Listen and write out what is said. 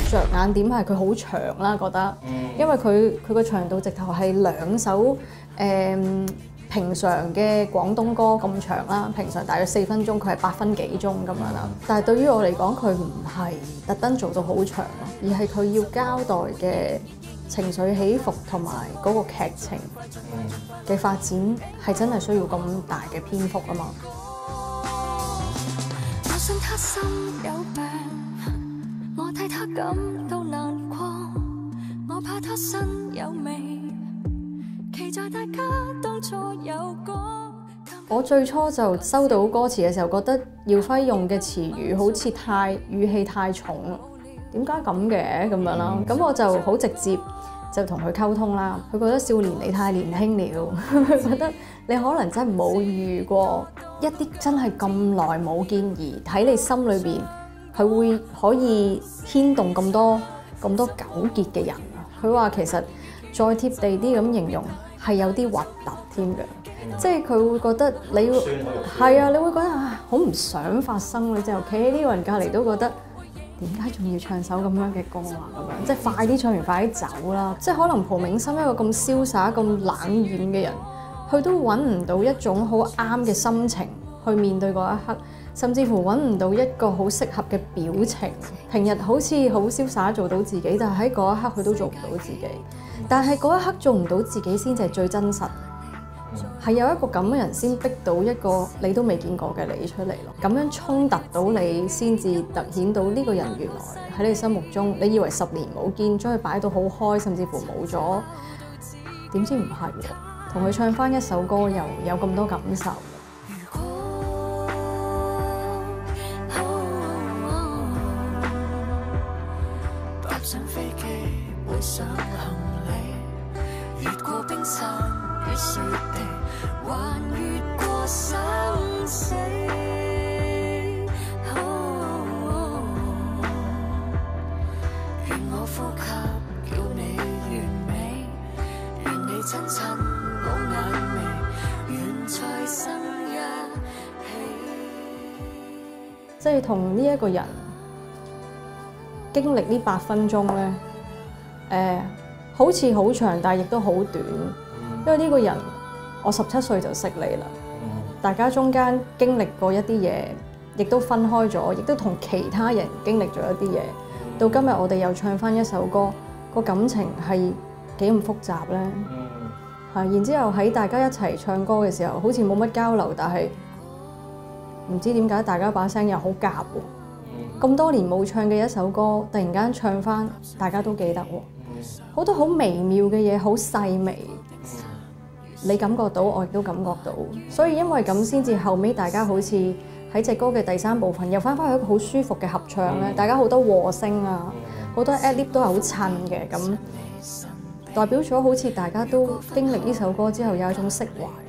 着眼點係佢好長啦，覺得，因為佢個長度直頭係2首平常嘅廣東歌咁長啦，平常大約4分鐘，佢係8分幾鐘咁樣啦。但係對於我嚟講，佢唔係特登做到好長咯，而係佢要交代嘅情緒起伏同埋嗰個劇情嘅發展係真係需要咁大嘅篇幅啊嘛。 我信他心有病，我替他感到難過，我怕他身有味，期待大家當初有過。 我最初就收到歌詞嘅時候，覺得耀輝用嘅詞語好似語氣太重啦，點解咁嘅咁樣啦？咁我就好直接就同佢溝通啦。佢覺得少年你太年輕了，佢覺得你可能真係冇遇過一啲真係咁耐冇見而喺你心裏邊佢會可以牽動咁多糾結嘅人啊。佢話其實再貼地啲咁形容係有啲核突添嘅。即係佢會覺得你要係啊，你會覺得啊好唔想發生，你就企喺呢個人隔離都覺得點解仲要唱首咁樣嘅歌啊？咁樣即係快啲唱完快啲走啦！即係可能蒲銘心一個咁瀟灑、咁冷豔嘅人，佢都揾唔到一種好啱嘅心情去面對嗰一刻，甚至乎揾唔到一個好適合嘅表情。平日好似好瀟灑做到自己，但係喺嗰一刻佢都做唔到自己。但係嗰一刻做唔到自己先至係最真實。係有一個咁嘅人先逼到一個你都未見過嘅你出嚟咯，咁樣衝突到你先至突顯到呢個人原來喺你心目中，你以為10年冇見，將佢擺到好開，甚至乎冇咗，點知唔係喎，同佢唱返一首歌又有咁多感受。 搭上飛機背上行李，越過冰山與雪地，還越過生死。願我呼吸叫你完美，願你親親我眼眉，願再生一起。 即係同呢一個人經歷呢8分鐘咧，好似好長，但係亦都好短，因為呢個人我17歲就識你啦，大家中間經歷過一啲嘢，亦都分開咗，亦都同其他人經歷咗一啲嘢，到今日我哋又唱返一首歌，個感情係幾咁複雜咧，然之後喺大家一齊唱歌嘅時候，好似冇乜交流，但係唔知點解大家把聲又好夾喎，咁多年冇唱嘅一首歌，突然間唱返，大家都記得喎。好多好微妙嘅嘢，好細微，你感覺到，我亦都感覺到，所以因為咁先至後尾大家好似喺隻歌嘅第3部分又翻返去一個好舒服嘅合唱咧，大家好多和聲啊，好多 ad-lib 都係好襯嘅，咁代表咗好似大家都經歷呢首歌之後有一種釋懷。